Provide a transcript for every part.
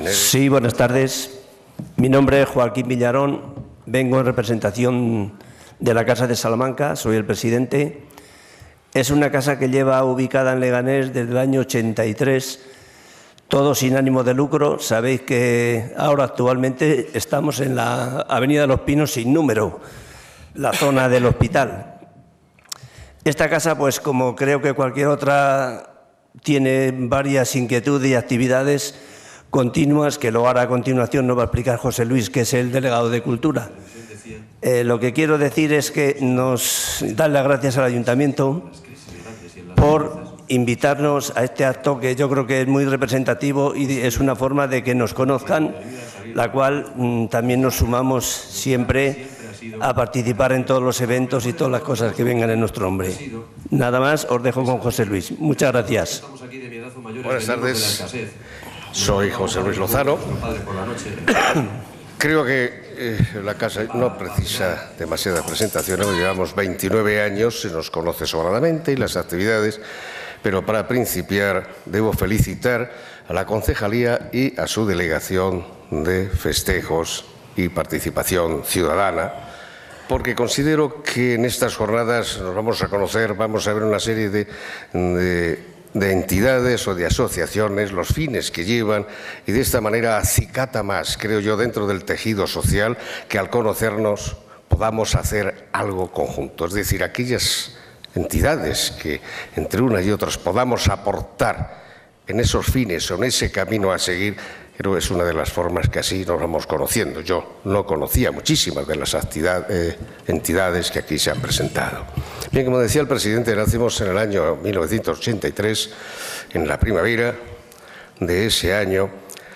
Sí, buenas tardes. Mi nombre es Joaquín Villarón. Vengo en representación de la Casa de Salamanca. Soy el presidente. Es una casa que lleva ubicada en Leganés desde el año 83, todo sin ánimo de lucro. Sabéis que ahora actualmente estamos en la Avenida de los Pinos sin número, la zona del hospital. Esta casa, pues como creo que cualquier otra, tiene varias inquietudes y actividades continuas que lo hará a continuación, nos va a explicar José Luis, que es el delegado de Cultura. Lo que quiero decir es que dar las gracias al Ayuntamiento por invitarnos a este acto, que yo creo que es muy representativo y es una forma de que nos conozcan, la cual también nos sumamos siempre a participar en todos los eventos y todas las cosas que vengan en nuestro nombre. Nada más, os dejo con José Luis. Muchas gracias. Buenas tardes. Soy José Luis Lozano. Creo que la casa no precisa demasiadas presentaciones. Llevamos 29 años, se nos conoce sobradamente y las actividades, pero para principiar debo felicitar a la concejalía y a su delegación de festejos y participación ciudadana, porque considero que en estas jornadas nos vamos a conocer, vamos a ver una serie de entidades o de asociaciones, los fines que llevan, y de esta manera acicata más, creo yo, dentro del tejido social, que al conocernos podamos hacer algo conjunto. Es decir, aquellas entidades que entre unas y otras podamos aportar en esos fines o en ese camino a seguir, creo que es una de las formas que así nos vamos conociendo. Yo no conocía muchísimas de las entidades que aquí se han presentado. Bien, como decía el presidente, nacimos en el año 1983, en la primavera de ese año,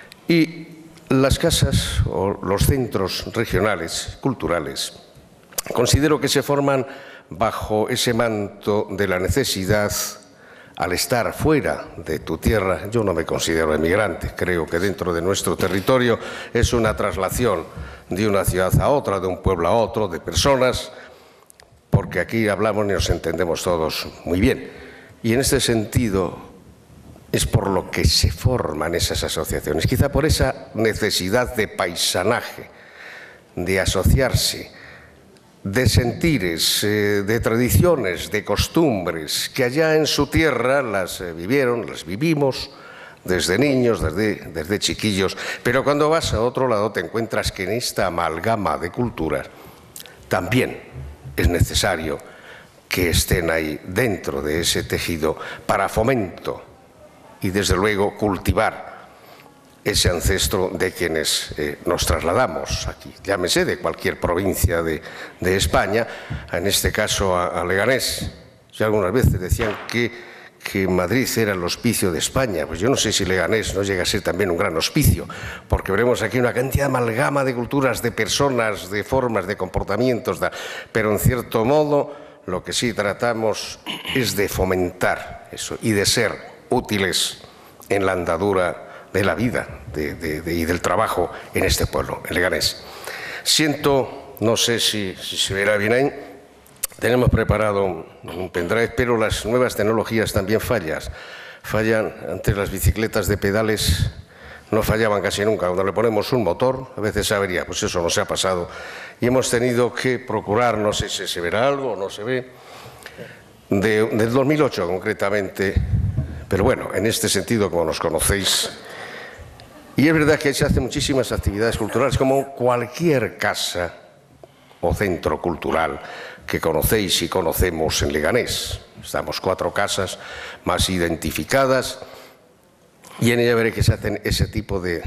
y las casas o los centros regionales culturales considero que se forman bajo ese manto de la necesidad. Al estar fuera de tu tierra, yo no me considero emigrante, creo que dentro de nuestro territorio es una traslación de una ciudad a otra, de un pueblo a otro, de personas, porque aquí hablamos y nos entendemos todos muy bien. Y en este sentido es por lo que se forman esas asociaciones, quizá por esa necesidad de paisanaje, de asociarse, de sentires, de tradiciones, de costumbres, que allá en su tierra las vivieron, las vivimos desde niños, desde chiquillos, pero cuando vas a otro lado te encuentras que en esta amalgama de culturas también es necesario que estén ahí dentro de ese tejido para fomento y desde luego cultivar ese ancestro de quienes nos trasladamos aquí, llámese de cualquier provincia de España, en este caso a Leganés. Ya algunas veces decían que Madrid era el hospicio de España, pues yo no sé si Leganés no llega a ser también un gran hospicio, porque veremos aquí una cantidad de amalgama de culturas, de personas, de formas, de comportamientos, pero en cierto modo lo que sí tratamos es de fomentar eso y de ser útiles en la andadura de la vida y del trabajo en este pueblo, en Leganés. Siento, no sé si se verá bien ahí, tenemos preparado un pendrive, pero las nuevas tecnologías también fallan ante las bicicletas de pedales, no fallaban casi nunca. Cuando le ponemos un motor, a veces avería, pues eso nos ha pasado. Y hemos tenido que procurar, no sé si se verá algo o no se ve, del 2008 concretamente, pero bueno, en este sentido, como nos conocéis. Y es verdad que se hacen muchísimas actividades culturales, como cualquier casa o centro cultural que conocéis y conocemos en Leganés. Estamos 4 casas más identificadas y en ella veré que se hacen ese tipo de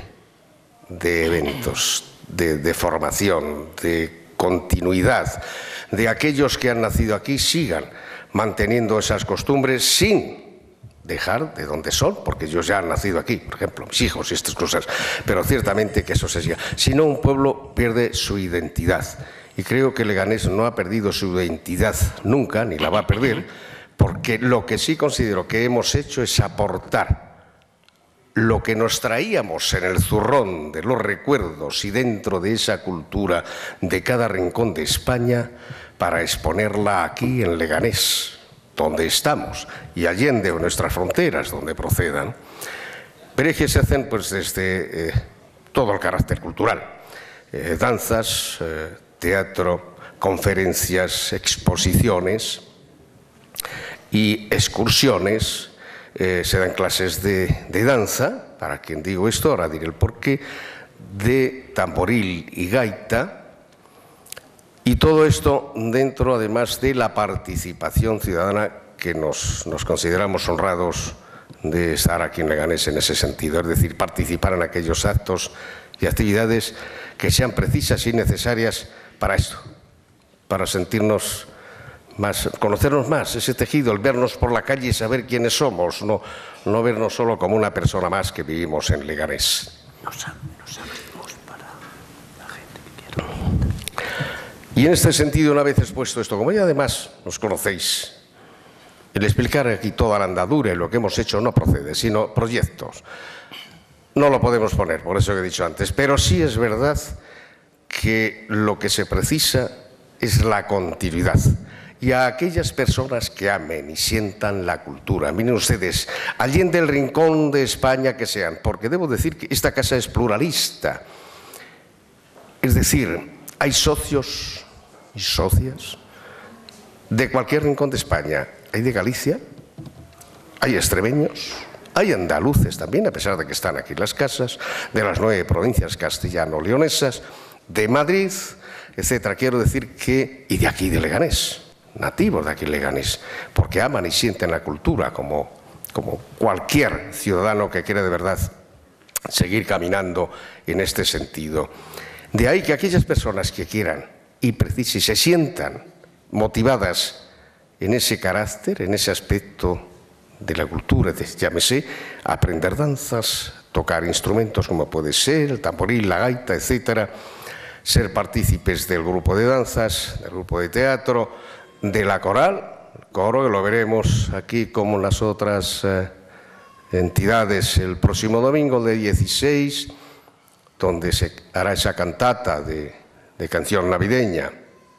eventos, de formación, de continuidad, de aquellos que han nacido aquí sigan manteniendo esas costumbres sin dejar de donde son, porque ellos ya han nacido aquí, por ejemplo, mis hijos y estas cosas, pero ciertamente que eso se siga. Si no, un pueblo pierde su identidad, y creo que Leganés no ha perdido su identidad nunca, ni la va a perder, porque lo que sí considero que hemos hecho es aportar lo que nos traíamos en el zurrón de los recuerdos y dentro de esa cultura de cada rincón de España para exponerla aquí en Leganés, donde estamos, y allende nuestras fronteras, donde procedan. pero es que se hacen pues desde todo el carácter cultural, danzas, teatro, conferencias, exposiciones y excursiones. Se dan clases de danza, para quien digo esto, ahora diré el porqué, de tamboril y gaita, y todo esto dentro además de la participación ciudadana que nos consideramos honrados de estar aquí en Leganés en ese sentido, es decir, participar en aquellos actos y actividades que sean precisas y necesarias para esto, para sentirnos más, conocernos más, ese tejido, el vernos por la calle y saber quiénes somos, no vernos solo como una persona más que vivimos en Leganés. Nos abrimos para la gente que quiera. Y en este sentido, una vez expuesto esto, como ya además nos conocéis, el explicar aquí toda la andadura y lo que hemos hecho no procede, sino proyectos. No lo podemos poner, por eso que he dicho antes, pero sí es verdad que lo que se precisa es la continuidad. Y a aquellas personas que amen y sientan la cultura, miren ustedes, allí del rincón de España que sean, porque debo decir que esta casa es pluralista. Es decir, hay socios y socias de cualquier rincón de España. Hay de Galicia, hay extremeños, hay andaluces también, a pesar de que están aquí las casas, de las 9 provincias castellano-leonesas, de Madrid, etcétera. Quiero decir que, y de aquí de Leganés, nativos de aquí de Leganés, porque aman y sienten la cultura como cualquier ciudadano que quiera de verdad seguir caminando en este sentido. De ahí que aquellas personas que quieran y se sientan motivadas en ese carácter, en ese aspecto de la cultura, llámese aprender danzas, tocar instrumentos como puede ser el tamboril, la gaita, etcétera, ser partícipes del grupo de danzas, del grupo de teatro, de la coral, coro, que lo veremos aquí como en las otras entidades el próximo domingo, de 16, donde se hará esa cantata de canción navideña.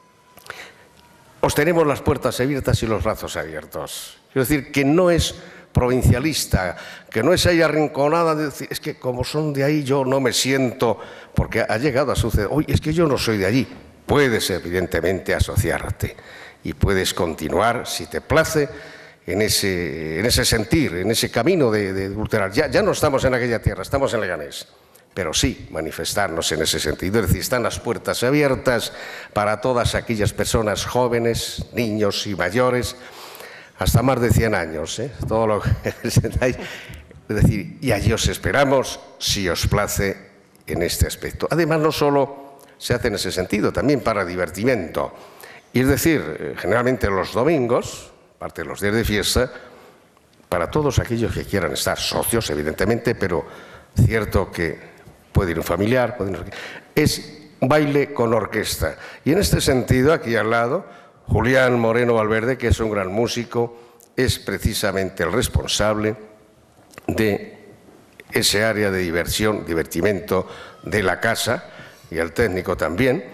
Os tenemos las puertas abiertas y los brazos abiertos. Quiero decir que no es provincialista, que no es ahí arrinconada de decir, es que como son de ahí yo no me siento, porque ha llegado a suceder, oye, es que yo no soy de allí. Puedes evidentemente asociarte y puedes continuar, si te place, en ese sentir, en ese camino de adulterar. Ya no estamos en aquella tierra, estamos en Leganés. Pero sí manifestarnos en ese sentido, es decir, están las puertas abiertas para todas aquellas personas jóvenes, niños y mayores, hasta más de 100 años, todo lo que presentáis. Es decir, y allí os esperamos, si os place, en este aspecto. Además, no solo se hace en ese sentido, también para divertimento. Y es decir, generalmente los domingos, aparte de los días de fiesta, para todos aquellos que quieran estar socios, evidentemente, pero cierto que puede ir un familiar, es baile con orquesta. Y en este sentido, aquí al lado, Julián Moreno Valverde, que es un gran músico, es precisamente el responsable de ese área de diversión, divertimento de la casa, y el técnico también,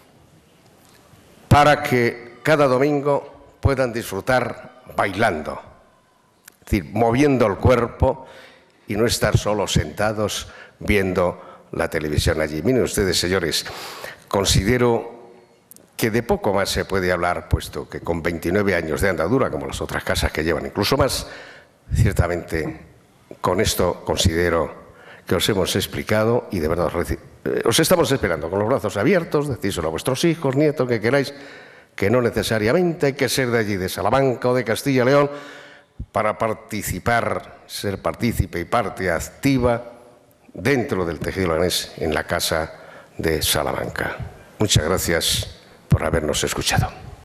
para que cada domingo puedan disfrutar bailando, es decir, moviendo el cuerpo y no estar solo sentados viendo la televisión allí. Miren ustedes, señores, considero que de poco más se puede hablar, puesto que con 29 años de andadura, como las otras casas que llevan incluso más, ciertamente con esto considero que os hemos explicado y de verdad os estamos esperando con los brazos abiertos, decíselo a vuestros hijos, nietos, que queráis, que no necesariamente hay que ser de allí, de Salamanca o de Castilla y León, para participar, ser partícipe y parte activa dentro del tejido leganés en la Casa de Salamanca. Muchas gracias por habernos escuchado.